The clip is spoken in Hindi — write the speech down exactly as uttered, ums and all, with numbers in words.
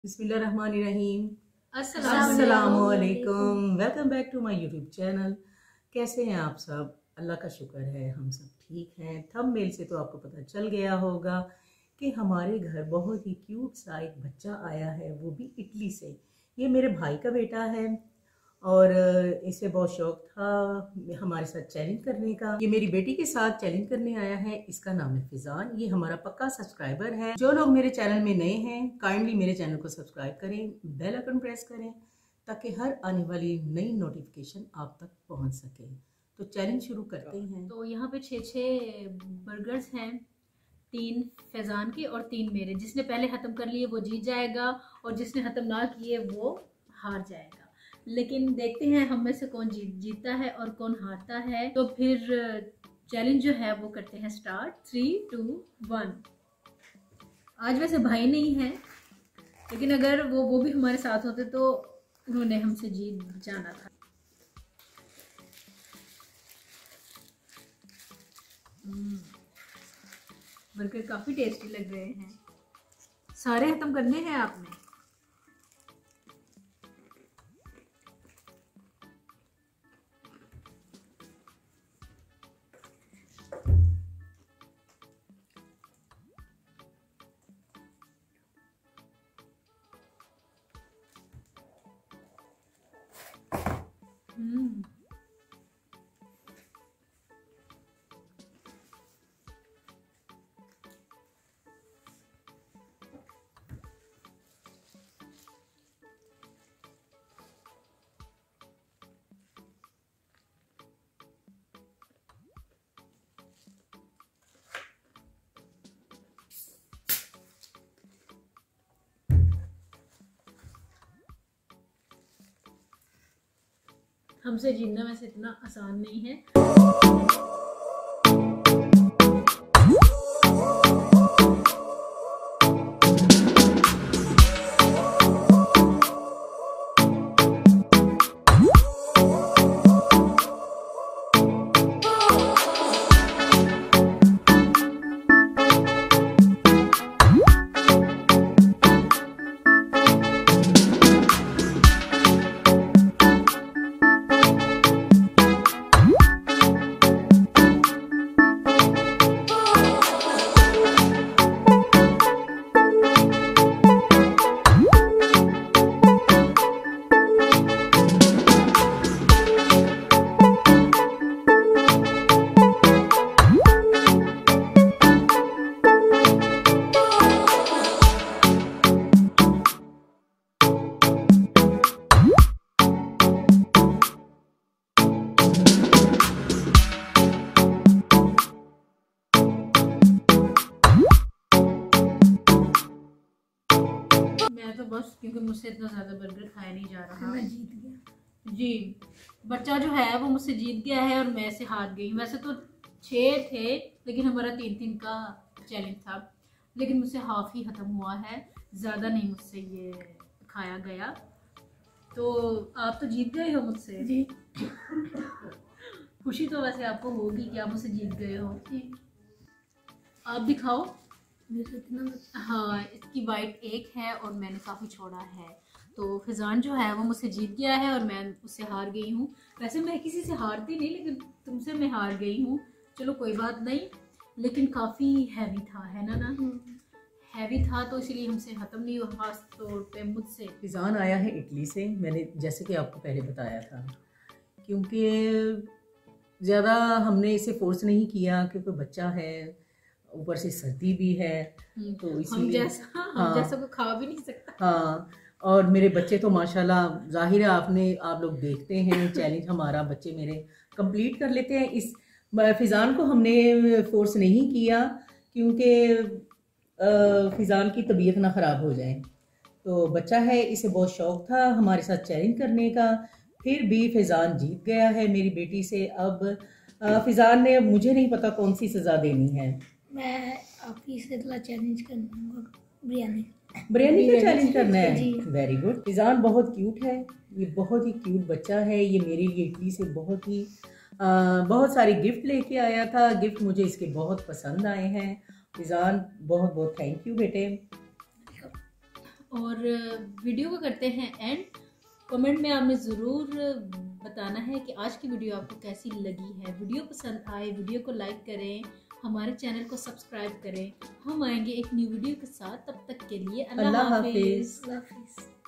बिस्मिल्लाहिर्रहमानिर्रहीम। अस्सलाम अस्सलामुअलैकुम। Welcome back to my YouTube channel. कैसे हैं आप सब? अल्लाह का शुक्र है हम सब ठीक हैं। थंबनेल से तो आपको पता चल गया होगा कि हमारे घर बहुत ही क्यूट सा एक बच्चा आया है, वो भी इटली से। ये मेरे भाई का बेटा है और इसे बहुत शौक था हमारे साथ चैलेंज करने का। ये मेरी बेटी के साथ चैलेंज करने आया है। इसका नाम है फिजान। ये हमारा पक्का सब्सक्राइबर है। जो लोग मेरे चैनल में नए हैं काइंडली मेरे चैनल को सब्सक्राइब करें, बेल आइकन प्रेस करें ताकि हर आने वाली नई नोटिफिकेशन आप तक पहुंच सके। तो चैलेंज शुरू करते हैं। तो यहाँ पे छः छः बर्गर्स हैं, तीन फैजान के और तीन मेरे। जिसने पहले ख़त्म कर लिए वो जीत जाएगा और जिसने ख़त्म ना किए वो हार जाएगा। लेकिन देखते हैं हम में से कौन जीत जीतता है और कौन हारता है। तो फिर चैलेंज जो है वो करते हैं स्टार्ट। Three to one. आज वैसे भाई नहीं है, लेकिन अगर वो वो भी हमारे साथ होते तो उन्होंने हमसे जीत जाना था। बर्गर काफी टेस्टी लग रहे हैं। सारे खत्म करने हैं आपने? हम्म हमसे जीतना वैसे इतना आसान नहीं है। मैं तो बस क्योंकि मुझसे इतना ज्यादा बर्गर खाया नहीं जा रहा। मैं जीत गया जी। बच्चा जो है वो मुझसे जीत गया है और मैं से हार गई। वैसे तो छः थे लेकिन हमारा तीन तीन का चैलेंज था, लेकिन मुझसे हाफ ही खत्म हुआ है, ज़्यादा नहीं मुझसे ये खाया गया। तो आप तो जीत गए हो मुझसे जी। खुशी तो वैसे आपको होगी कि आप मुझसे जीत गए हो जी। आप दिखाओ। हाँ, इसकी वाइट एक है और मैंने काफ़ी छोड़ा है। तो फिजान जो है वो मुझसे जीत गया है और मैं उससे हार गई हूँ। वैसे मैं किसी से हारती नहीं, लेकिन तुमसे मैं हार गई हूँ। चलो कोई बात नहीं, लेकिन काफ़ी हैवी था, है ना ना हैवी था, तो इसीलिए हमसे ख़त्म नहीं हुआ, खास तौर पे मुझसे। फिजान आया है इटली से, मैंने जैसे कि आपको पहले बताया था, क्योंकि ज़्यादा हमने इसे फोर्स नहीं किया क्योंकि बच्चा है, ऊपर से सर्दी भी है, तो हम जैसा हम हाँ, जैसा को खा भी नहीं सकता। हाँ, और मेरे बच्चे तो माशाल्लाह, जाहिर है आपने आप लोग देखते हैं चैलेंज हमारा, बच्चे मेरे कंप्लीट कर लेते हैं। इस फिजान को हमने फोर्स नहीं किया क्योंकि फिजान की तबीयत ना ख़राब हो जाए। तो बच्चा है, इसे बहुत शौक था हमारे साथ चैलेंज करने का, फिर भी फिजान जीत गया है मेरी बेटी से। अब फिजान ने, मुझे नहीं पता कौन सी सज़ा देनी है। मैं आपकी से चैलेंज करूँगा, बिरयानी बिरयानी का चैलेंज करना है। Very good. फिजान बहुत क्यूट है, ये बहुत ही क्यूट बच्चा है। ये मेरे लिए इटली से बहुत ही आ, बहुत सारे गिफ्ट लेके आया था। गिफ्ट मुझे इसके बहुत पसंद आए हैं। फिजान बहुत बहुत थैंक यू बेटे। और वीडियो को करते हैं एंड। कमेंट में आपने ज़रूर बताना है कि आज की वीडियो आपको कैसी लगी है। वीडियो पसंद आए वीडियो को लाइक करें, हमारे चैनल को सब्सक्राइब करें। हम आएंगे एक न्यू वीडियो के साथ, तब तक के लिए अल्लाह अल्लाह हाफिज़। हाफिज़। अल्लाह हाफिज़।